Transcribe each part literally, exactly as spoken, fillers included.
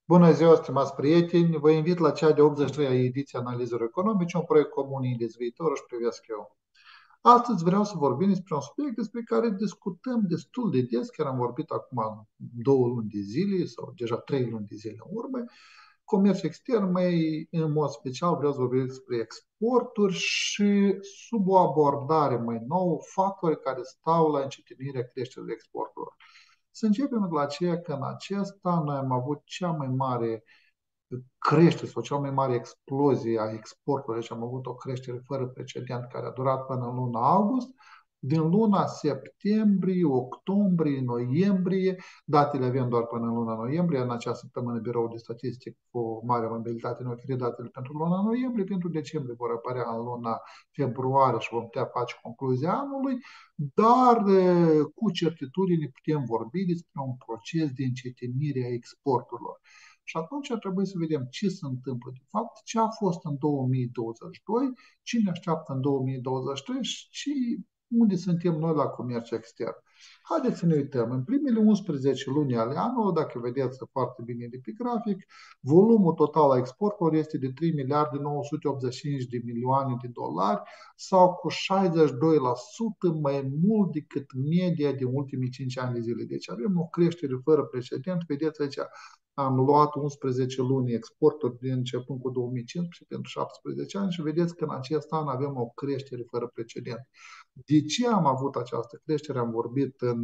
Bună ziua, stimați prieteni! Vă invit la cea de optzeci și treia ediție Analizelor Economice, un proiect comun Indiz Viitor, își privesc eu. Astăzi vreau să vorbim despre un subiect despre care discutăm destul de des, chiar am vorbit acum două luni de zile sau deja trei luni de zile în urmă. Comerț extern, mai în mod special vreau să vorbim despre exporturi și sub o abordare mai nouă, factori care stau la încetinirea creșterii exporturilor. Să începem de la aceea că în acesta noi am avut cea mai mare creștere sau cea mai mare explozie a exporturilor. Deci am avut o creștere fără precedent care a durat până în luna august. Din luna septembrie, octombrie, noiembrie, datele avem doar până în luna noiembrie. În acea săptămână Biroul de Statistică cu mare mobilitate ne oferă datele pentru luna noiembrie, pentru decembrie vor apărea în luna februarie și vom putea face concluzia anului, dar cu certitudine putem vorbi despre un proces de încetinire a exporturilor. Și atunci ar trebui să vedem ce se întâmplă de fapt, ce a fost în două mii douăzeci și doi, ce ne așteaptă în două mii douăzeci și trei și unde suntem noi la comerț extern. Haideți să ne uităm. În primele unsprezece luni ale anului, dacă vedeți foarte bine de pe grafic, volumul total al exporturilor este de trei miliarde nouă sute optzeci și cinci de milioane de dolari sau cu șaizeci și doi la sută mai mult decât media din ultimii cinci ani de zile. Deci avem o creștere fără precedent. Vedeți aici, am luat unsprezece luni exporturi din începând cu două mii cincisprezece pentru șaptesprezece ani și vedeți că în acest an avem o creștere fără precedent. De ce am avut această creștere? Am vorbit în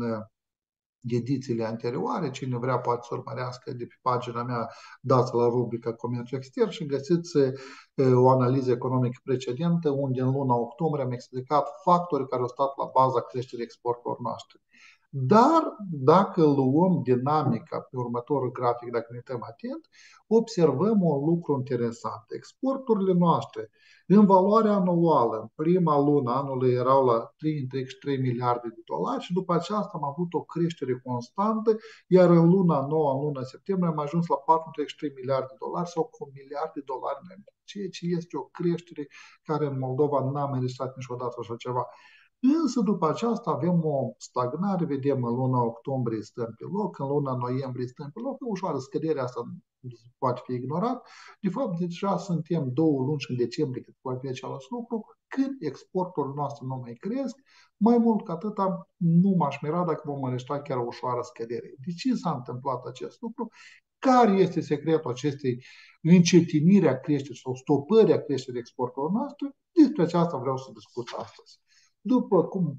edițiile anterioare. Cine vrea poate să urmărească de pe pagina mea, dați la rubrica Comerț extern și găsiți o analiză economică precedentă unde în luna octombrie am explicat factorii care au stat la baza creșterii exporturilor noastre. Dar dacă luăm dinamica pe următorul grafic, dacă ne uităm atent, observăm un lucru interesant. Exporturile noastre în valoare anuală, în prima lună anului erau la trei virgulă trei miliarde de dolari și după aceasta am avut o creștere constantă, iar în luna nouă, în luna septembrie, am ajuns la patru virgulă trei miliarde de dolari sau cu un miliard de dolari mai mult, ceea ce este o creștere care în Moldova n-am înregistrat niciodată așa ceva. Însă după aceasta avem o stagnare, vedem în luna octombrie stăm pe loc, în luna noiembrie stăm pe loc, o ușoară scădere, asta poate fi ignorat. De fapt, deja suntem două luni și în decembrie, cât poate fi același lucru, când exporturile noastre nu mai cresc, mai mult ca atâta nu m-aș mira dacă vom înregistra chiar o ușoară scădere. De ce s-a întâmplat acest lucru? Care este secretul acestei încetiniri a creșterii sau stopării a creșterii exporturilor noastre? Despre aceasta vreau să discut astăzi. După cum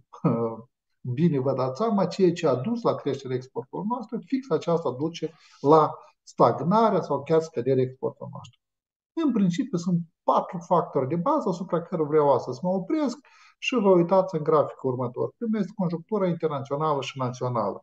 bine vă dați seama, ceea ce a dus la creșterea exporturilor noastre, fix aceasta duce la stagnarea sau chiar scăderea exporturilor noastre. În principiu sunt patru factori de bază asupra care vreau astăzi să mă opresc și vă uitați în graficul următor. Primul este conjunctura internațională și națională.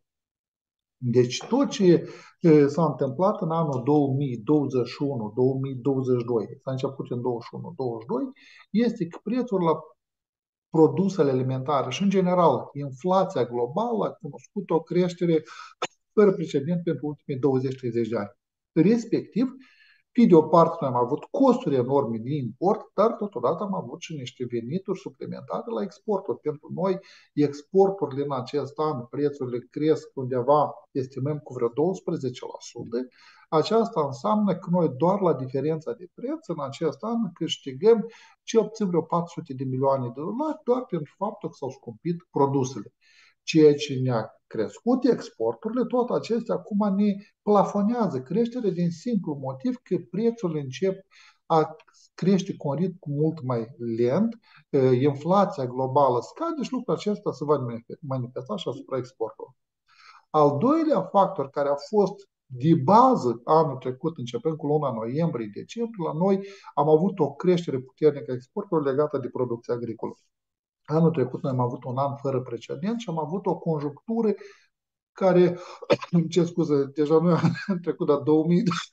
Deci tot ce s-a întâmplat în anul două mii douăzeci și unu două mii douăzeci și doi, s-a început în douăzeci și unu douăzeci și doi, este că prețul la produsele alimentare și, în general, inflația globală a cunoscut o creștere fără precedent pentru ultimii douăzeci treizeci de ani. Respectiv, pe de o parte, noi am avut costuri enorme de import, dar totodată am avut și niște venituri suplimentare la exporturi. Pentru noi, exporturile în acest an, prețurile cresc undeva, estimăm, cu vreo douăsprezece la sută. Aceasta înseamnă că noi doar la diferența de preț în acest an câștigăm cel puțin vreo patru sute de milioane de dolari doar pentru faptul că s-au scumpit produsele. Ceea ce ne-a crescut exporturile, tot acestea acum ne plafonează creșterea din simplu motiv că prețurile încep a crește cu un ritm mult mai lent, inflația globală scade și lucrul acesta se va manifesta și asupra exportului. Al doilea factor care a fost de bază anul trecut, începând cu luna noiembrie-decembrie, la noi am avut o creștere puternică a exporturilor legată de producția agricolă. Anul trecut noi am avut un an fără precedent și am avut o conjunctură care, ce scuze, deja nu am trecut la două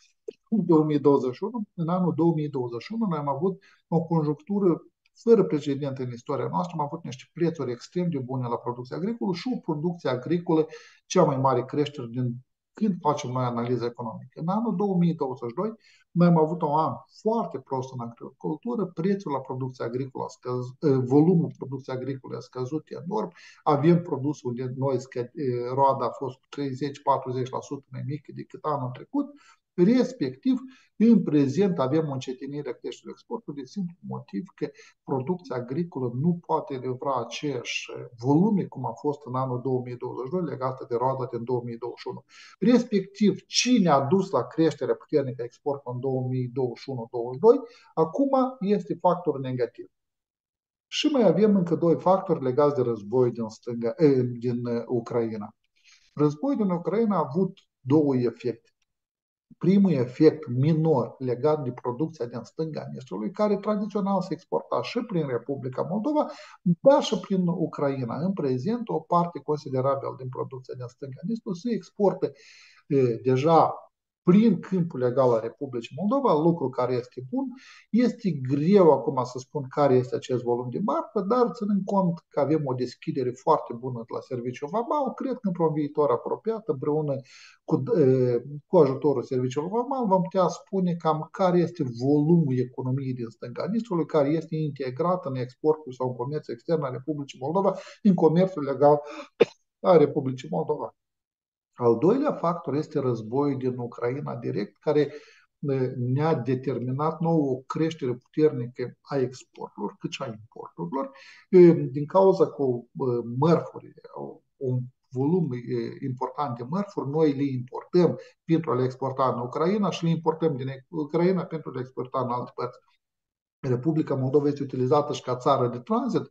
mii douăzeci și unu, în anul două mii douăzeci și unu noi am avut o conjunctură fără precedent în istoria noastră, am avut niște prețuri extrem de bune la producția agricolă și o producție agricolă cea mai mare creștere din când facem noi analiză economică. În anul două mii douăzeci și doi noi am avut un an foarte prost în agricultură, prețul la producția agricolă a scăzut, volumul producției agricole a scăzut enorm, avem produs unde noi roada a fost treizeci-patruzeci la sută mai mică decât anul trecut, Respectiv, în prezent avem o încetinire a creșterii exportului, de simplu motiv că producția agricolă nu poate livra aceeași volume cum a fost în anul două mii douăzeci și doi legată de roada din două mii douăzeci și unu. Respectiv, cine a dus la creșterea puternică a exportului în două mii douăzeci și unu douăzeci și doi, acum este factor negativ. Și mai avem încă doi factori legați de război din, stânga, din Ucraina. Războiul din Ucraina a avut două efecte. Primul efect minor legat de producția din stânga Nistrului, care tradițional se exporta și prin Republica Moldova, dar și prin Ucraina. În prezent, o parte considerabilă din producția din stânga Nistrului se exportă e, deja prin câmpul legal al Republicii Moldova, lucru care este bun. Este greu acum să spun care este acest volum de marfă, dar ținând cont că avem o deschidere foarte bună la serviciul vamal, cred că într-un viitor apropiat, împreună cu, cu ajutorul serviciului vamal, vom putea spune cam care este volumul economiei din stânga Nistrului, care este integrat în exportul sau în comerțul extern al Republicii Moldova, în comerțul legal al Republicii Moldova. Al doilea factor este războiul din Ucraina direct, care ne-a determinat nouă o creștere puternică a exporturilor, cât și a importurilor, din cauza că mărfuri, un volum important de mărfuri, noi le importăm pentru a le exporta în Ucraina și le importăm din Ucraina pentru a le exporta în alte părți. Republica Moldova este utilizată și ca țară de tranzit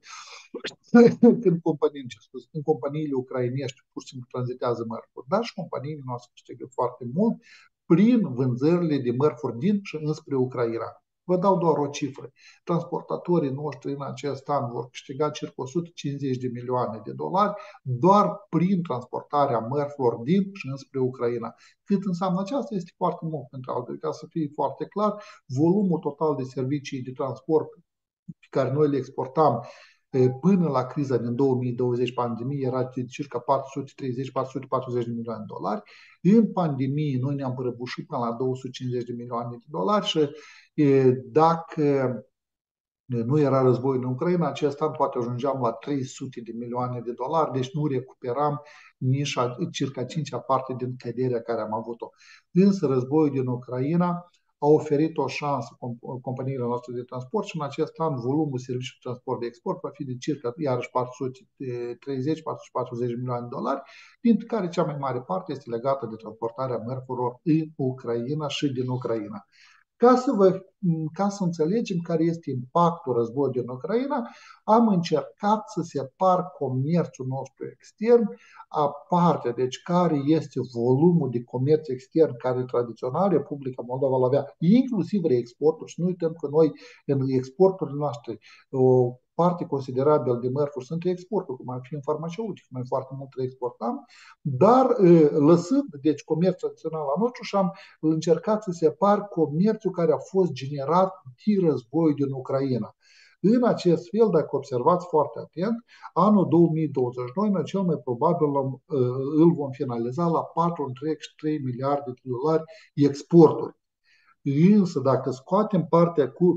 când companii, în companiile ucrainești pur și simplu tranzitează mărfuri, dar și companiile noastre câștigă foarte mult prin vânzările de mărfuri din și înspre Ucraina. Vă dau doar o cifră. Transportatorii noștri în acest an vor câștiga circa o sută cincizeci de milioane de dolari doar prin transportarea mărfurilor din și înspre Ucraina. Cât înseamnă aceasta este foarte mult pentru altfel. Ca să fie foarte clar, volumul total de servicii de transport pe care noi le exportam până la criza din două mii douăzeci, pandemie, era de circa patru sute treizeci - patru sute patruzeci de milioane de dolari. În pandemie noi ne-am prăbușit până la două sute cincizeci de milioane de dolari și dacă nu era război în Ucraina, acest an poate ajungeam la trei sute de milioane de dolari, deci nu recuperam nici a, circa cincea parte din căderea care am avut-o. Însă războiul din Ucraina a oferit o șansă companiilor noastre de transport și în acest an volumul serviciului de transport de export va fi de circa iarăși patru sute treizeci - patru sute patruzeci de milioane de dolari, dintre care cea mai mare parte este legată de transportarea mărfurilor în Ucraina și din Ucraina. Ca să, vă, ca să înțelegem care este impactul războiului din Ucraina, am încercat să separ comerțul nostru extern aparte, deci care este volumul de comerț extern care tradițional Republica Moldova îl avea, inclusiv reexportul. Și nu uităm că noi în exporturile noastre o parte considerabilă de mărfuri sunt reexporturi, cum ar fi în farmaceutic, noi foarte mult reexportam, dar lăsând deci comerțul tradițional al nostru și am încercat să separ comerțul care a fost generat din războiul din Ucraina. În acest fel, dacă observați foarte atent, anul două mii douăzeci și doi, noi cel mai probabil îl vom finaliza la patru virgulă trei miliarde de dolari exporturi. Însă, dacă scoatem partea cu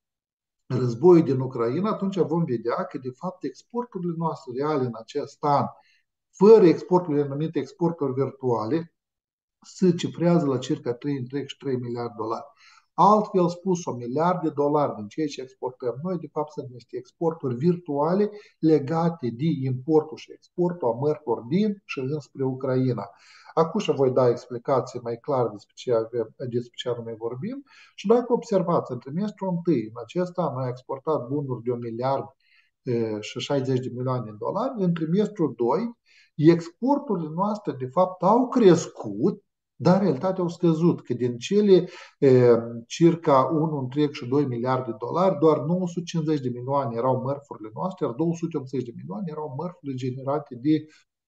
războiul din Ucraina, atunci vom vedea că, de fapt, exporturile noastre reale în acest an, fără exporturile numite exporturi virtuale, se cifrează la circa trei virgulă trei miliarde de dolari. Altfel spus, o miliard de dolari din ceea ce exportăm noi, de fapt, sunt niște exporturi virtuale legate de importul și exportul a mărfurilor din și înspre Ucraina. Acum și voi da explicații mai clare despre ce, avem, despre ce anume vorbim. Și dacă observați, în trimestrul întâi, în acest an, noi am exportat bunuri de un miliard și șaizeci de milioane de dolari. În trimestrul doi, exporturile noastre, de fapt, au crescut, dar în realitate au scăzut, că din cele e, circa unu virgulă doi miliarde de dolari, doar nouă sute cincizeci de milioane erau mărfurile noastre, iar două sute optzeci de milioane erau mărfurile generate de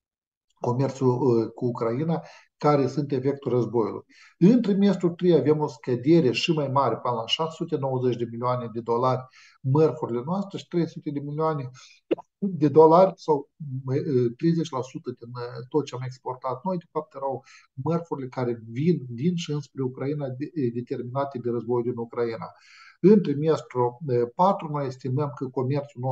comerțul uh, cu Ucraina, care sunt efectul războiului. În trimestrul trei avem o scădere și mai mare, până la șase sute nouăzeci de milioane de dolari mărfurile noastre și trei sute de milioane de dolari sau treizeci la sută din tot ce am exportat noi, de fapt erau mărfurile care vin din și înspre Ucraina determinate de războiul din Ucraina. În trimestrul patru noi estimăm că comerțul nostru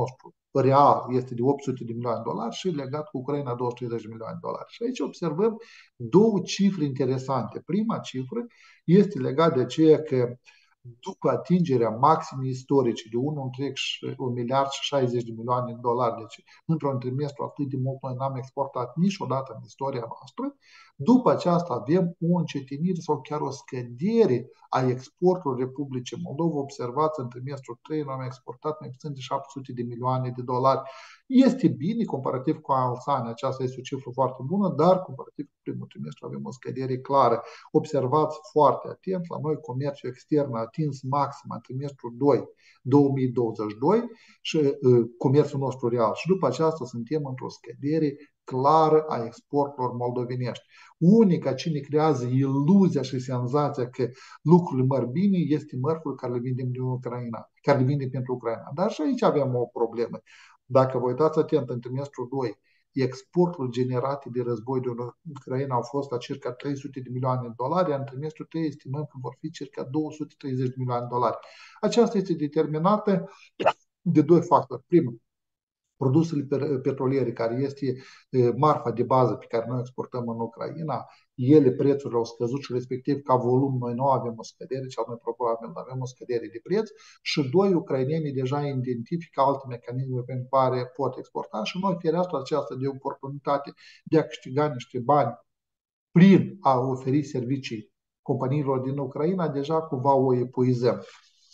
real este de opt sute de milioane de dolari și legat cu Ucraina două sute treizeci de milioane de dolari. Și aici observăm două cifre interesante. Prima cifră este legată de aceea că după atingerea maximei istorice de un miliard și șaizeci de milioane de dolari, deci într-un trimestru atât de mult noi n-am exportat niciodată în istoria noastră, după aceasta avem o încetinire sau chiar o scădere a exportului Republicii Moldova. Observați, în trimestrul trei noi am exportat mai puțin de șapte sute de milioane de dolari. Este bine, comparativ cu alți ani, aceasta este o cifră foarte bună, dar comparativ cu primul trimestru avem o scădere clară. Observați foarte atent, la noi comerțul extern a atins maxima în trimestrul doi două mii douăzeci și doi și uh, comerțul nostru real. Și după aceasta suntem într-o scădere clară a exporturilor moldovenești. Unica cine creează iluzia și senzația că lucrurile merg bine este mărful care le vindem din Ucraina, care le vindem pentru Ucraina. Dar și aici avem o problemă. Dacă vă uitați atent, în trimestrul doi, exportul generate de război din Ucraina au fost la circa trei sute de milioane de dolari, în trimestrul trei estimăm că vor fi circa două sute treizeci de milioane de dolari. Aceasta este determinată de doi factori. Primul, produsele petroliere, care este marfa de bază pe care noi exportăm în Ucraina, ele, prețurile au scăzut și respectiv ca volum noi nu avem o scădere, cel mai probabil avem o scădere de preț și doi, ucrainenii deja identifică alte mecanisme prin care pot exporta și noi fereastra aceasta de oportunitate de a câștiga niște bani prin a oferi servicii companiilor din Ucraina, deja cumva o epuizăm.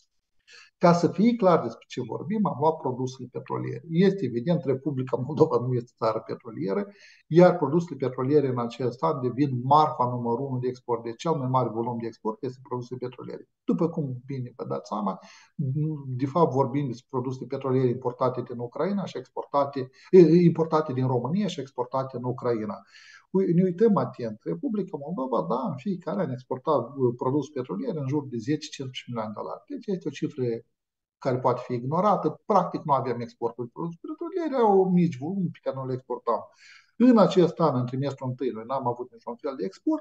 Ca să fie clar despre ce vorbim, am luat produsele petroliere. Este evident, Republica Moldova nu este țară petrolieră, iar produsele petroliere în acest an devin marfa numărul unu de export. Deci cel mai mare volum de export este produsele petroliere. După cum bine vă dați seama, de fapt vorbim despre produsele petroliere importate din Ucraina și exportate, importate din România și exportate în Ucraina. Ne uităm atent. Republica Moldova, da, în fiecare an exporta produs petrolier în jur de zece cincisprezece milioane de dolari. Deci este o cifră care poate fi ignorată. Practic nu aveam exportul de produse petroliere, au mici volumi pe care nu le exportam. În acest an, în trimestrul întâi, noi n-am avut niciun fel de export.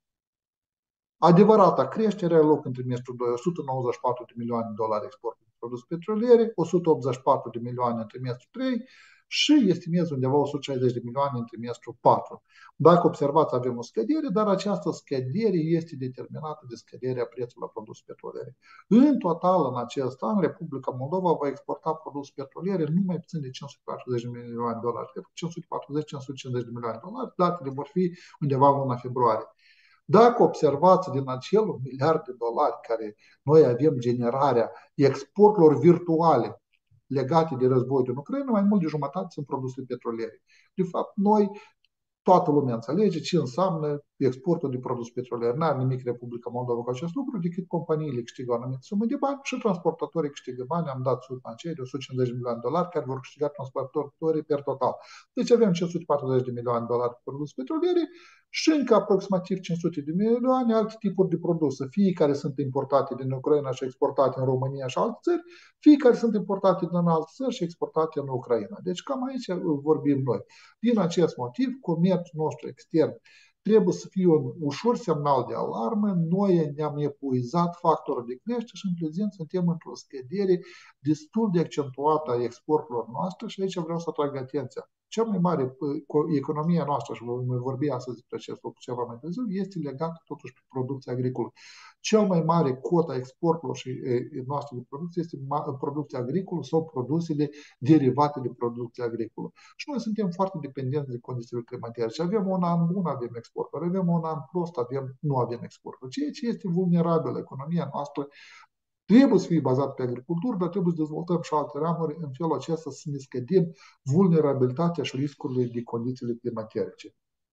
Adevărata creștere are loc în trimestrul doi, o sută nouăzeci și patru de milioane de dolari export de produse petroliere, o sută optzeci și patru de milioane în trimestrul trei și estimez undeva o sută șaizeci de milioane în trimestrul patru. Dacă observați, avem o scădere, dar această scădere este determinată de scăderea prețului la produse petroliere. În total, în acest an, Republica Moldova va exporta produse petroliere nu mai puțin de cinci sute patruzeci de milioane de dolari. Cred că cinci sute patruzeci - cinci sute cincizeci de milioane de dolari, datele vor fi undeva în luna februarie. Dacă observați din acel un miliard de dolari care noi avem generarea exporturilor virtuale legate de război din Ucraina, mai mult de jumătate sunt produse petroliere. De fapt, noi, toată lumea înțelege ce înseamnă exportul de produse petroliere. N-are nimic Republica Moldova cu acest lucru, decât companiile câștigă o anumită sumă de bani și transportatorii câștigă bani. Am dat suma aceea de o sută cincizeci de milioane de dolari care vor câștiga transportatorii per total. Deci avem cinci sute patruzeci de milioane de dolari de produse petroliere și încă aproximativ cinci sute de milioane alte tipuri de produse, fie care sunt importate din Ucraina și exportate în România și alte țări, fie care sunt importate din alte țări și exportate în Ucraina. Deci cam aici vorbim noi. Din acest motiv, comerțul nostru extern trebuie să fie un ușor semnal de alarmă. Noi ne-am epuizat factorul de creștere și în prezent suntem într-o scădere destul de accentuată a exporturilor noastre și aici vreau să atrag atenția. Cea mai mare economia noastră, și voi vorbi astăzi despre acest lucru ceva mai târziu, este legată totuși pe producția agricolă. Cel mai mare cota exporturilor și noastre de producție este producția agricolă sau produsele derivate de producția agricolă. Și noi suntem foarte dependenți de condițiile climatice. Avem un an bun, avem exporturi, avem un an prost, avem, nu avem exporturi. Ceea ce este vulnerabil, economia noastră trebuie să fie bazat pe agricultură, dar trebuie să dezvoltăm și alte ramuri în felul acesta să ne scădem vulnerabilitatea și riscurile de condițiile climatice.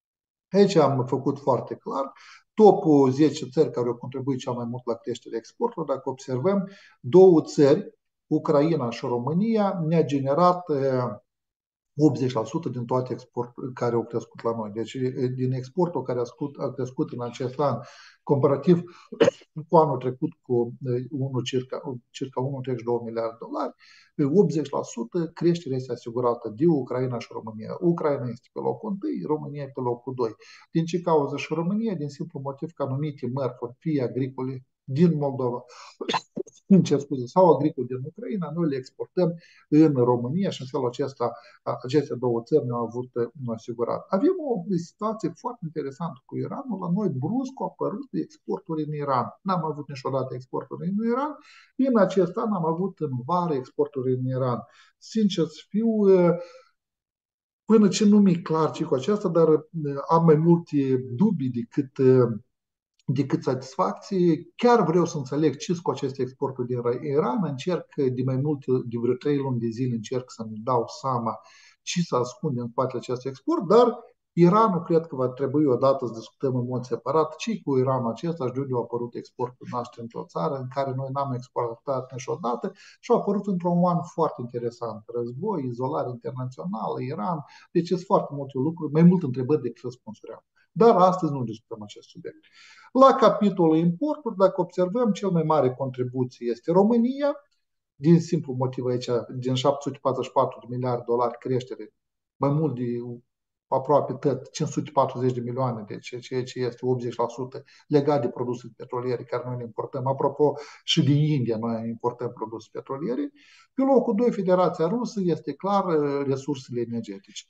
Aici am făcut foarte clar topul zece țări care au contribuit cel mai mult la creșterea exporturilor. Dacă observăm, două țări, Ucraina și România, ne-a generat optzeci la sută din toate exporturile care au crescut la noi. Deci din exportul care a crescut, a crescut în acest an, comparativ cu anul trecut cu circa, circa unu virgulă treizeci și doi miliarde de dolari, optzeci la sută creșterea este asigurată de Ucraina și România. Ucraina este pe locul întâi, România pe locul doi. Din ce cauză și România? Din simplu motiv că anumite mărfuri, fie agricole, din Moldova cer scuze, sau agricol din Ucraina, noi le exportăm în România și în felul acesta aceste două țări ne-au avut asigurat. Avem o situație foarte interesantă cu Iranul. La noi brusc au apărut exporturi în Iran. N-am avut niciodată exporturi în Iran. În acest an am avut în vară exporturi în Iran. Sincer să fiu, până ce nu mi-e clar ce cu aceasta, dar am mai multe dubii decât decât satisfacție. Chiar vreau să înțeleg ce cu aceste exporturi din Iran. Încerc de mai multe, de vreo trei luni de zile, încerc să-mi dau seama ce se ascunde în spatele acestui export, dar Iranul cred că va trebui odată să discutăm în mod separat ce cu Iranul acesta și de unde a apărut exportul nostru într-o țară în care noi n-am exportat niciodată și a apărut într-un an foarte interesant. Război, izolare internațională, Iran, deci sunt foarte multe lucruri, mai multe întrebări decât răspunsuri am. Dar astăzi nu discutăm acest subiect. La capitolul importuri, dacă observăm, cel mai mare contribuție este România, din simplu motiv aici, din șapte sute patruzeci și patru de miliarde de dolari creștere, mai mult de aproape tot, cinci sute patruzeci de milioane, deci ceea ce este optzeci la sută legat de produse petroliere care noi le importăm. Apropo, și din India noi importăm produse petroliere. Pe locul doi, Federația Rusă, este clar resursele energetice.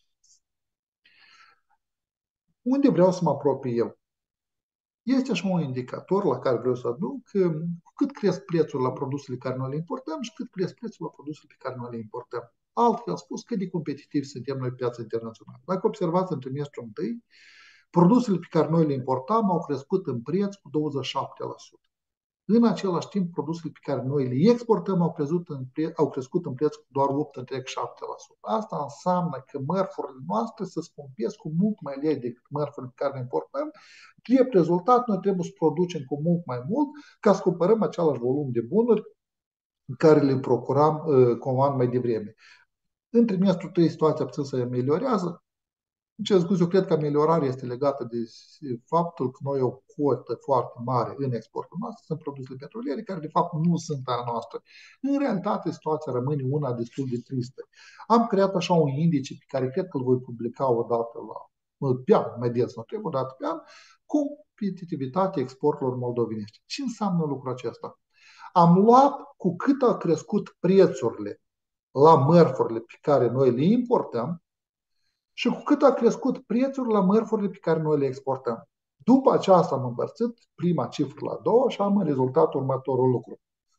Unde vreau să mă apropii eu? Este așa un indicator la care vreau să aduc cu cât cresc prețul la produsele care noi le importăm și cât cresc prețul la produsele pe care noi le importăm. Altfel spus, cât de competitivi suntem noi pe piața internațională. Dacă observați în trimestrul întâi, produsele pe care noi le importam au crescut în preț cu douăzeci și șapte la sută. În același timp, produsele pe care noi le exportăm au crescut în preț, au crescut în preț cu doar opt virgulă șapte la sută. Asta înseamnă că mărfurile noastre se scumpesc cu mult mai lei decât mărfurile pe care le importăm. Drept rezultat, noi trebuie să producem cu mult mai mult ca să cumpărăm același volum de bunuri care le procuram uh, cu un an mai devreme. În trimestrul trei situația puțin se ameliorează. Ce spus, eu cred că ameliorarea este legată de faptul că noi o cotă foarte mare în exportul nostru sunt produsele petroliere, care de fapt nu sunt a noastră. În realitate, situația rămâne una destul de tristă. Am creat așa un indice pe care cred că îl voi publica o dată la pe an, mai des, nu trebuie o dată pe an, competitivitatea exporturilor moldovenești. Ce înseamnă lucrul acesta? Am luat cu cât au crescut prețurile la mărfurile pe care noi le importăm, și cu cât a crescut prețul la mărfurile pe care noi le exportăm. După aceasta am împărțit prima cifră la două și am în rezultat următorul lucru.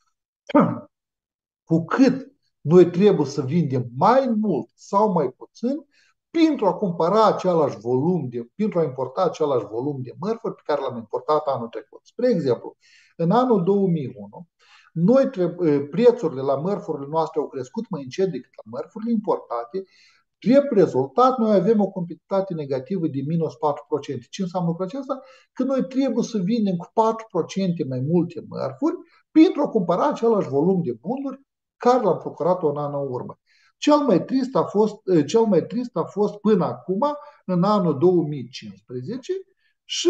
Cu cât noi trebuie să vindem mai mult sau mai puțin pentru a cumpăra același volum, de, pentru a importa același volum de mărfuri pe care l-am importat anul trecut. Spre exemplu, în anul două mii unu, noi trebuie, prețurile la mărfurile noastre au crescut mai încet decât la mărfurile importate. Drept rezultat, noi avem o competitivitate negativă de minus patru la sută. Ce înseamnă lucrul acesta? Că noi trebuie să vindem cu patru la sută mai multe mărfuri pentru a cumpăra același volum de bunuri care l-am procurat un an în urmă. Cel mai trist a fost, cel mai trist a fost până acum, în anul două mii cincisprezece, și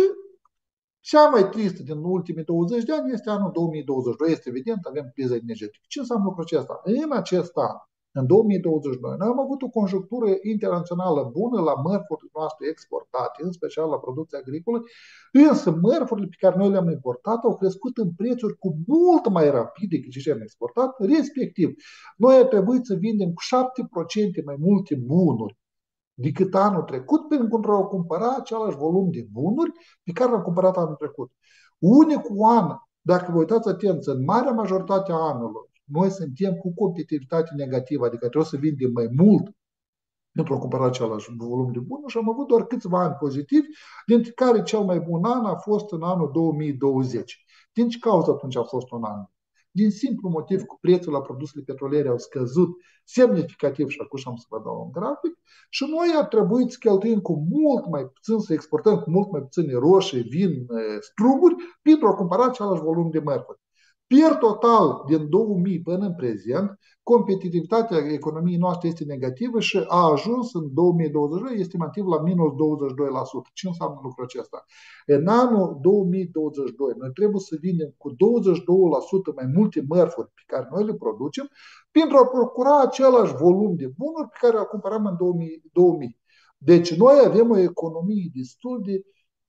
cea mai tristă din ultimii douăzeci de ani este anul două mii douăzeci și doi. Este evident, avem criza energetică. Ce înseamnă lucrul acesta? În acest an, în două mii douăzeci și doi, noi am avut o conjunctură internațională bună la mărfurile noastre exportate, în special la producția agricolă, însă mărfurile pe care noi le-am importat au crescut în prețuri cu mult mai rapid decât ce am exportat, respectiv, noi a trebuit să vindem cu șapte la sută mai multe bunuri decât anul trecut pentru a cumpăra același volum de bunuri pe care l-am cumpărat anul trecut. Unicul an, dacă vă uitați atenți, în marea majoritate a anului, noi suntem cu competitivitate negativă, adică trebuie să vindem mai mult pentru a cumpăra același volum de bunuri și am avut doar câțiva ani pozitivi, dintre care cel mai bun an a fost în anul două mii douăzeci. Din ce cauză atunci a fost un an? Din simplu motiv că prețul la produsele petroliere au scăzut semnificativ și acum am să vă dau un grafic și noi a trebuit să cheltuim cu mult mai puțin, să exportăm cu mult mai puține roșii, vin, struguri pentru a cumpăra același volum de mărfuri. Per total, din două mii până în prezent, competitivitatea economiei noastre este negativă și a ajuns în două mii douăzeci și doi estimativ la minus douăzeci și doi la sută. Ce înseamnă lucrul acesta? În anul două mii douăzeci și doi, noi trebuie să vindem cu douăzeci și doi la sută mai multe mărfuri pe care noi le producem pentru a procura același volum de bunuri pe care le cumpăram în două mii. Deci noi avem o economie destul de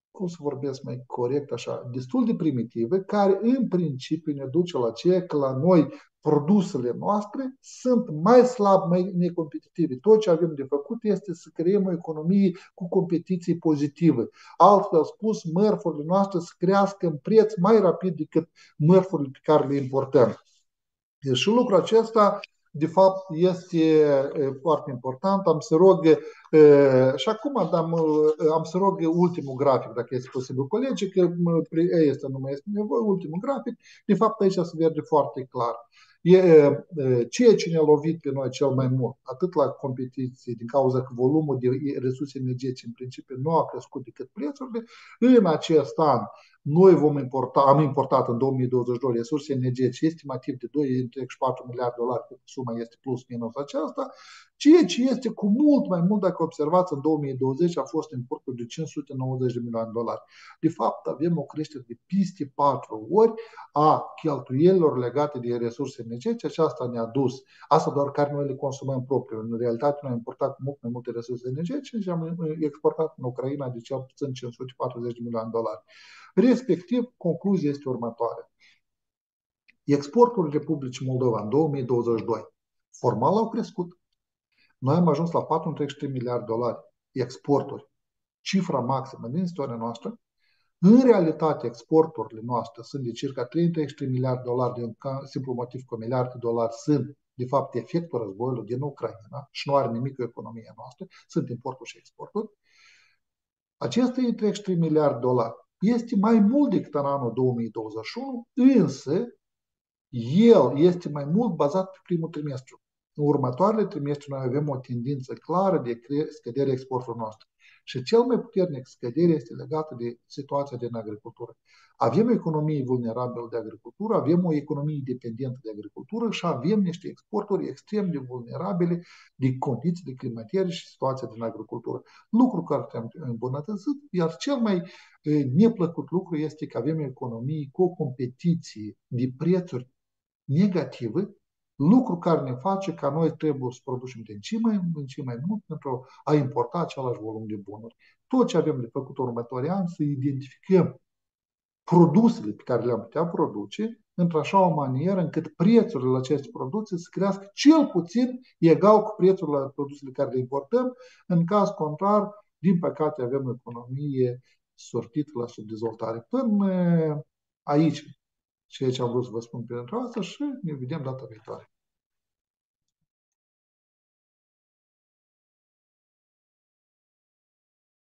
cum să vorbesc mai corect așa, destul de primitive, care în principiu ne duce la ceea că la noi produsele noastre sunt mai slab, mai necompetitive. Tot ce avem de făcut este să creăm o economie cu competiție pozitivă. Altfel spus, mărfurile noastre să crească în preț mai rapid decât mărfurile pe care le importăm. Deci și lucrul acesta, de fapt, este foarte important. Am să rog, și acum am, am să rog ultimul grafic, dacă este posibil, colegii, că este, nu mai este nevoie, ultimul grafic, de fapt aici se vede foarte clar. E ceea ce ne-a lovit pe noi cel mai mult, atât la competiție, din cauza că volumul de resurse energetice în principiu nu a crescut decât prețurile, în acest an noi vom importa, am importat în două mii douăzeci și doi resurse energetice estimativ de doi virgulă patru miliarde de dolari, suma este plus minus aceasta, ceea ce este cu mult mai mult, dacă observați, în două mii douăzeci a fost importul de cinci sute nouăzeci de milioane de dolari. De fapt, avem o creștere de peste patru ori a cheltuielilor legate de resurse energetice. Aceasta ne-a dus, asta doar care noi le consumăm propriu. În realitate, noi am importat mult mai multe resurse energetice și am exportat în Ucraina de cel puțin cinci sute patruzeci de milioane de dolari. Respectiv, concluzia este următoarea. Exportul Republicii Moldova în două mii douăzeci și doi formal au crescut. Noi am ajuns la patru virgulă treizeci și trei miliarde de dolari exporturi, cifra maximă din istoria noastră. În realitate, exporturile noastre sunt de circa trei virgulă treizeci și trei miliarde de dolari, din simplu motiv că miliarde de dolari sunt, de fapt, efectul războiului din Ucraina și nu are nimic cu economia noastră, sunt importuri și exporturi. Aceste trei virgulă treizeci și trei miliarde de dolari este mai mult decât în anul două mii douăzeci și unu, însă el este mai mult bazat pe primul trimestru. În următoarele trimestre noi avem o tendință clară de scădere exporturilor noastre. Și cel mai puternic scădere este legată de situația din agricultură. Avem o economie vulnerabilă de agricultură, avem o economie dependentă de agricultură și avem niște exporturi extrem de vulnerabile de condițiile climatice și situația din agricultură. Lucru care trebuie îmbunătățit, iar cel mai neplăcut lucru este că avem o economie cu o competiție de prețuri negative, lucru care ne face ca noi trebuie să producem din ce mai, din ce mai mult pentru a importa același volum de bunuri. Tot ce avem de făcut în următorii ani să identificăm produsele pe care le-am putea produce într-așa o manieră încât prețurile la aceste produse să crească cel puțin egal cu prețurile la produsele care le importăm. În caz contrar, din păcate, avem o economie sortită la subdezvoltare. Până aici ceea ce am vrut să vă spun pentru asta și ne vedem data viitoare.